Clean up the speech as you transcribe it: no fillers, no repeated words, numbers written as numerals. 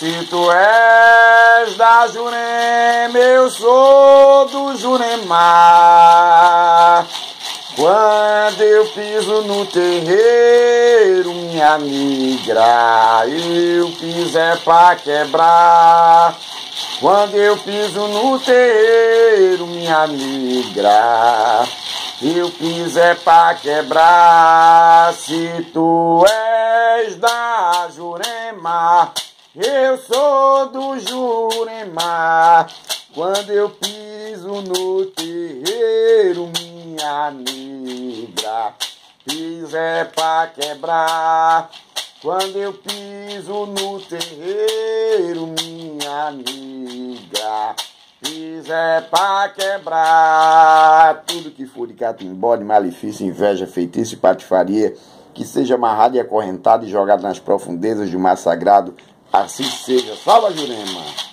Se tu és da Jurema, eu sou do Jurema. Quando eu piso no terreiro, minha migra, eu piso é pra quebrar. Quando eu piso no terreiro, minha migra, eu piso é pra quebrar. Se tu és da Jurema, eu sou do Jurema. Quando eu piso no terreiro, minha negra, piso é pra quebrar. Quando eu piso no terreiro, minha negra, piso é pra quebrar. Tudo que for de catimbó, de malefício, inveja, feitiço e patifaria, que seja amarrado e acorrentado e jogado nas profundezas de mar sagrado, assim seja. Salva, Jurema!